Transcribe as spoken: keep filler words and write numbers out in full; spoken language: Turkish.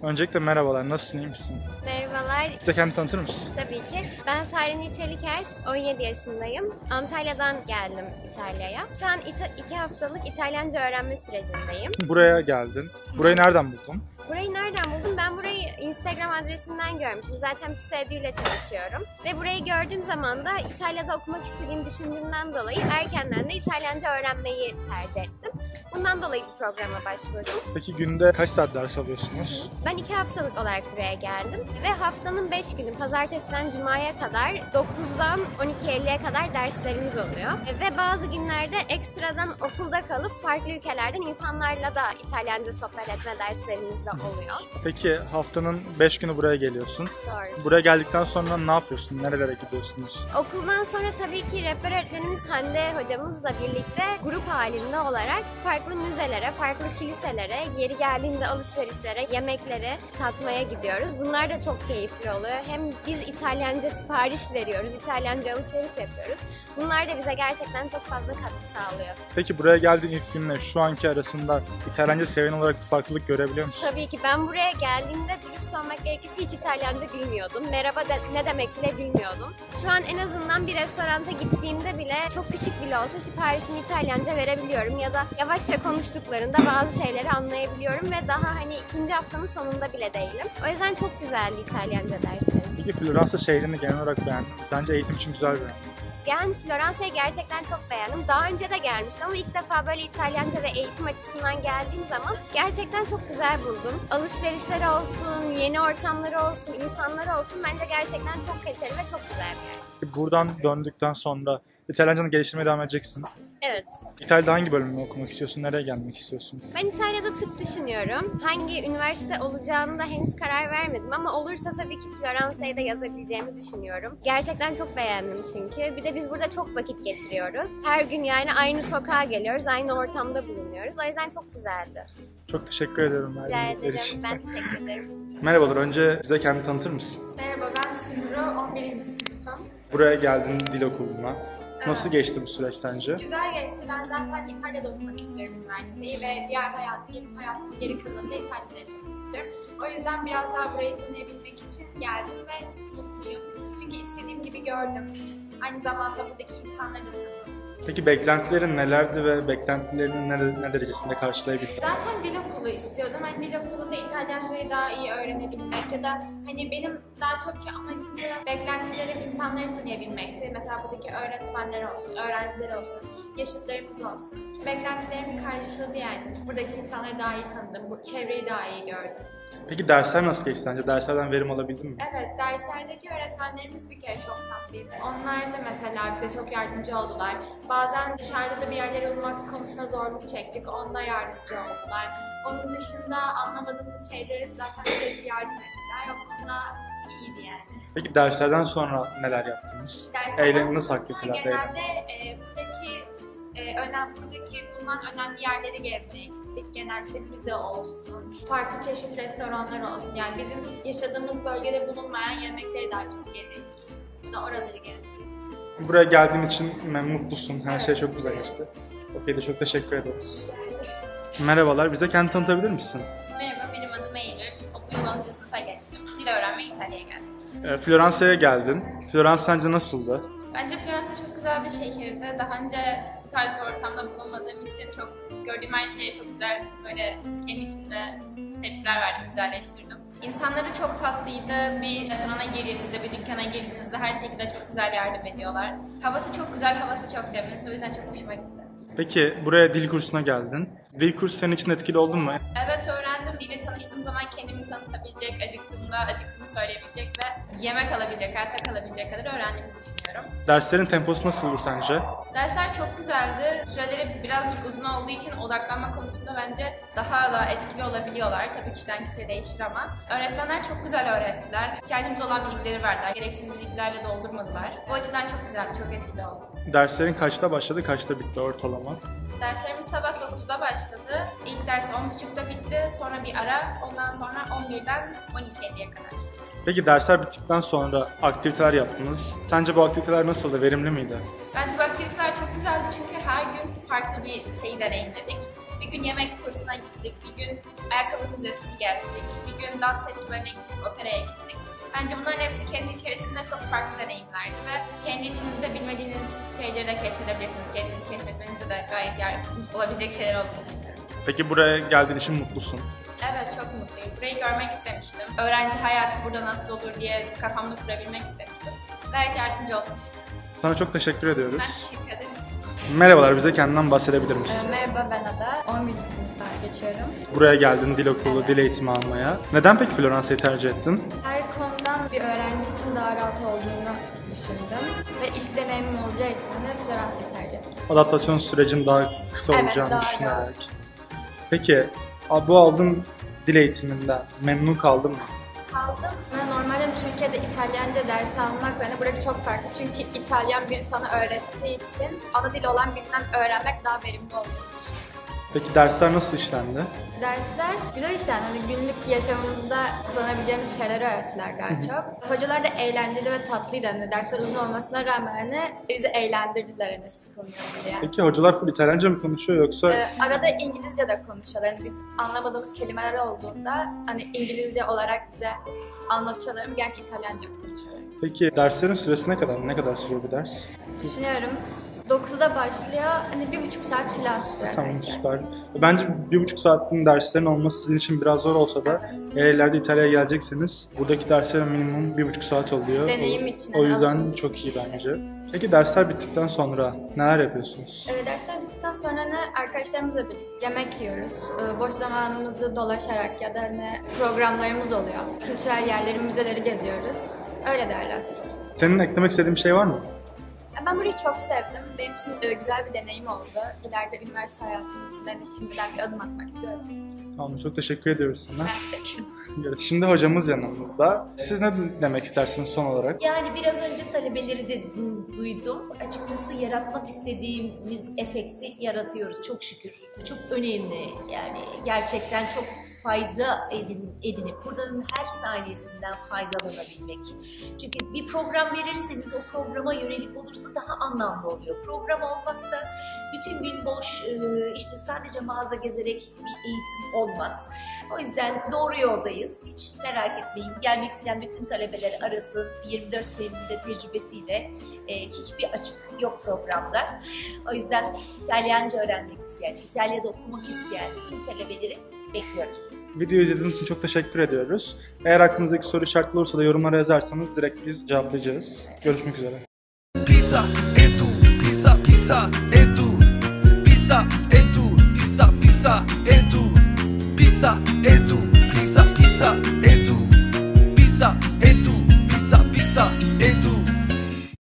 Öncelikle merhabalar, nasılsın, iyi misin? Merhabalar. Bize kendini tanıtır mısın? Tabii ki. Ben Sarin Çeliker, on yedi yaşındayım. Antalya'dan geldim İtalya'ya. Şu an iki haftalık İtalyanca öğrenme sürecindeyim. Buraya geldin. Burayı nereden buldun? Burayı nereden buldum? Ben burayı Instagram adresinden görmüştüm. Zaten Pseudo ile çalışıyorum. Ve burayı gördüğüm zaman da İtalya'da okumak istediğimi düşündüğümden dolayı erkenden de İtalyanca öğrenmeyi tercih ettim. Bundan dolayı bu programa başvurdum. Peki günde kaç saat ders alıyorsunuz? Ben iki haftalık olarak buraya geldim. Ve haftanın beş günü, pazartesiden cumaya kadar dokuzdan on iki elliye kadar derslerimiz oluyor. Ve bazı günlerde ekstradan okulda kalıp farklı ülkelerden insanlarla da İtalyanca sohbet etme derslerimiz de oluyor. Peki haftanın beş günü buraya geliyorsun. Doğru. Buraya geldikten sonra ne yapıyorsun? Nerelere gidiyorsunuz? Okuldan sonra tabii ki rehber öğretmenimiz Hande hocamızla birlikte grup halinde olarak farklı müzelere, farklı kiliselere, yeri geldiğinde alışverişlere, yemeklere tatmaya gidiyoruz. Bunlar da çok keyifli oluyor. Hem biz İtalyanca sipariş veriyoruz, İtalyanca alışveriş yapıyoruz. Bunlar da bize gerçekten çok fazla katkı sağlıyor. Peki buraya geldiğin ilk günle şu anki arasında İtalyanca seviyen olarak bir farklılık görebiliyor musun? Tabii ki ben buraya geldiğimde dürüst olmak gerekirse hiç İtalyanca bilmiyordum. Merhaba de, ne demek bile bilmiyordum. Şu an en azından bir restoranta gittiğimde bile çok küçük bile olsa siparişimi İtalyanca verebiliyorum ya da yavaşça konuştuklarında bazı şeyleri anlayabiliyorum ve daha hani ikinci haftanın sonunda bile değilim. O yüzden çok güzeldi İtalyanca derslerim. Peki Floransa şehrini genel olarak beğendin. Sence eğitim için güzel bir yer? Yani Floransa'yı gerçekten çok beğendim. Daha önce de gelmiştim ama ilk defa böyle İtalyanca ve eğitim açısından geldiğim zaman gerçekten çok güzel buldum. Alışverişleri olsun, yeni ortamları olsun, insanları olsun bence gerçekten çok kaliteli ve çok güzel bir yer. Buradan döndükten sonra İtalyancanı geliştirmeye devam edeceksin. Evet. İtalya'da hangi bölümü okumak istiyorsun? Nereye gelmek istiyorsun? Ben İtalya'da tıp düşünüyorum. Hangi üniversite olacağını da henüz karar vermedim ama olursa tabii ki Floransa'ya da yazabileceğimi düşünüyorum. Gerçekten çok beğendim çünkü. Bir de biz burada çok vakit geçiriyoruz. Her gün yani aynı sokağa geliyoruz, aynı ortamda bulunuyoruz. O yüzden çok güzeldi. Çok teşekkür ederim. Rica ederim. Ben teşekkür ederim. Merhabalar. Önce bize kendini tanıtır mısın? Merhaba, ben Simro, on birinci sınıfım. Buraya geldin dil okuluna. Evet. Nasıl geçti bu süreç sence? Güzel geçti. Ben zaten İtalya'da okumak istiyorum üniversiteyi ve diğer hayat, hayatımın geri kalanında İtalya'da yaşamak istiyorum. O yüzden biraz daha burayı tanıyabilmek için geldim ve mutluyum. Çünkü istediğim gibi gördüm. Aynı zamanda buradaki insanları da tanıdım. Peki beklentilerin nelerdi ve beklentilerinin ne, ne derecesinde karşılayabildin? Zaten dil okulu istiyordum. Hani dil okulunda İtalyancayı daha iyi öğrenebilmek ya da hani benim daha çok ki amacım da beklentilerim insanları tanıyabilmekti. Mesela buradaki öğretmenler olsun, öğrenciler olsun, yaşıtlarımız olsun. Beklentilerimi karşıladı yani. Buradaki insanları daha iyi tanıdım, bu çevreyi daha iyi gördüm. Peki dersler nasıl geçti sence? Derslerden verim alabildin mi? Evet, derslerdeki öğretmenlerimiz bir kere çok tatlıydı. Onlar da mesela bize çok yardımcı oldular. Bazen dışarıda da bir yerlere bulmak konusunda zorluk çektik, onda yardımcı oldular. Onun dışında anlamadığımız şeyleri zaten sürekli yardım ettiler. O konuda iyiydi yani. Peki derslerden sonra neler yaptınız? Derslerden Eğlendiğiniz sonra aktiviteler. genelde e, buradaki e, önem, buradaki bulunan önemli yerleri gezmeye gittik. Genelde işte müze olsun, farklı çeşit restoranlar olsun. Yani bizim yaşadığımız bölgede bulunmayan yemekleri daha çok yedik. Bu da oraları gezdik. Buraya geldiğin için mutlusun. Her Evet. şey çok güzel geçti. Okey de çok teşekkür ederiz. Merhabalar. Bize kendini tanıtabilir misin? Merhaba, benim adım Eylül. Bu yıl onuncu sınıfa geçtim. Dil öğrenmeye İtalya'ya geldim. E, Floransa'ya geldin. Floransa sence nasıldı? Bence Floransa çok güzel bir şehirdi. Daha önce bu tarz bir ortamda bulunmadığım için çok gördüğüm her şeye çok güzel böyle kendi içimde tepkiler verdim, güzelleştirdim. İnsanları çok tatlıydı. Bir restorana girdiğinizde, bir dükkana girdiğinizde her şekilde çok güzel yardım ediyorlar. Havası çok güzel, havası çok temiz. O yüzden çok hoşuma gitti. Peki buraya dil kursuna geldin. Dil kursu senin için etkili oldu mu? Evet, öğrendim. Dille tanıştığım zaman kendimi tanıtabilecek, acıktığımda acıktığımı söyleyebilecek ve yemek alabilecek, hayatta kalabilecek kadar öğrendiğimi düşünüyorum. Derslerin temposu nasıldı sence? Dersler çok güzeldi. Süreleri birazcık uzun olduğu için odaklanma konusunda bence daha da etkili olabiliyorlar. Tabii kişiden kişiye değişir ama. Öğretmenler çok güzel öğrettiler. İhtiyacımız olan bilgileri verdiler. Gereksiz bilgilerle doldurmadılar. Bu açıdan çok güzeldi, çok etkili oldu. Derslerin kaçta başladı, kaçta bitti ortalama? Derslerimiz sabah dokuzda başladı. İlk ders on buçukta bitti. Sonra bir ara. Ondan sonra on birden on iki elliye kadar. Peki dersler bittikten sonra aktiviteler yaptınız. Sence bu aktiviteler nasıldı, verimli miydi? Bence bu aktiviteler çok güzeldi çünkü her gün farklı bir şeyi deneyimledik. Bir gün yemek kursuna gittik, bir gün ayakkabı müzesini gezdik, bir gün dans festivaline gittik, operaya gittik. Bence bunların hepsi kendi içerisinde çok farklı deneyimlerdi ve kendi içinizde bilmediğiniz şeyleri de keşfedebilirsiniz. Kendinizi keşfetmenize de gayet yardımcı olabilecek şeyler olduğunu düşünüyorum. Peki buraya geldiğin için mutlusun? Evet, çok mutluyum. Burayı görmek istemiştim. Öğrenci hayatı burada nasıl olur diye kafamda kurabilmek istemiştim. Gayet yardımcı olmuş. Sana çok teşekkür ediyoruz. Ben teşekkür ederim. Merhabalar, bize kendinden bahsedebilir misin? Ee, merhaba, ben Ada. on birinci sınıfta geçiyorum. Buraya geldin dil okulu, Evet. dil eğitimi almaya. Neden peki Floransa'yı tercih ettin? Her konudan bir öğrenci için daha rahat olduğunu düşündüm. Ve ilk deneyimim olacağı için de Floransa'yı tercih ettim. Adaptasyon sürecin daha kısa Evet, olacağını daha düşünerek. rahat. Peki, bu aldığın dil eğitiminden memnun kaldın mı? Kaldım. Ben normalde Türkiye'de İtalyanca ders almak yani burası çok farklı. Çünkü İtalyan biri sana öğrettiği için ana dil olan birinden öğrenmek daha verimli oluyor. Peki dersler nasıl işlendi? Dersler güzel işler. Hani günlük yaşamımızda kullanabileceğimiz şeyleri öğrettiler daha çok. Hocalar da eğlenceli ve tatlıydı. Hani dersler uzun olmasına rağmen hani bizi eğlendirdiler hani sıkılmıyoruz diye. Peki hocalar full İtalyanca mı konuşuyor yoksa? Ee, arada İngilizce de konuşuyorlar. Yani biz anlamadığımız kelimeler olduğunda hani İngilizce olarak bize anlatıyorlar. Gerçi İtalyanca konuşuyorlar. Peki derslerin süresi ne kadar? Ne kadar sürüyor bu ders? Düşünüyorum. dokuzda başlıyor. Hani bir buçuk saat falan sürüyor. Tamam, dersler. süper. Bence bir buçuk saatin derslerin olması sizin için biraz zor olsa da Evet. eğer ileride İtalya'ya gelecekseniz buradaki derslerin minimum bir buçuk saat oluyor. Deneyim için, O yani yüzden alışmak çok için. iyi bence. Peki dersler bittikten sonra neler yapıyorsunuz? Ee, dersler bittikten sonra ne arkadaşlarımızla birlikte yemek yiyoruz. Ee, boş zamanımızda dolaşarak ya da ne programlarımız oluyor. Kültürel yerleri, müzeleri geziyoruz. Öyle değerlendiriyoruz. Senin eklemek istediğin bir şey var mı? Ben burayı çok sevdim. Benim için e, güzel bir deneyim oldu. İleride üniversite hayatım için de şimdiden bir adım atmak istiyorum. Tamam, çok teşekkür ediyoruz sana. Ben teşekkür ederim. Şimdi hocamız yanımızda. Siz ne demek istersiniz son olarak? Yani biraz önce talebeleri de du- duydum. Açıkçası yaratmak istediğimiz efekti yaratıyoruz çok şükür. Bu çok önemli. Yani gerçekten çok fayda edin, edinip buradan her saniyesinden faydalanabilmek. Çünkü bir program verirseniz o programa yönelik olursa daha anlamlı oluyor. Program olmazsa bütün gün boş e, işte sadece mağaza gezerek bir eğitim olmaz. O yüzden doğru yoldayız. Hiç merak etmeyin. Gelmek isteyen bütün talebeler arasın. yirmi dört senenin de tecrübesiyle e, hiçbir açık yok programda. O yüzden İtalyanca öğrenmek isteyen, İtalya'da okumak isteyen tüm talebeleri bekliyorum. Videoyu izlediğiniz için çok teşekkür ediyoruz. Eğer aklınızdaki soru işaretli olursa da yorumlara yazarsanız direkt biz cevaplayacağız. Görüşmek üzere. Pisa edu, pisa pisa edu, pisa edu, pisa pisa edu, pisa edu, pisa pisa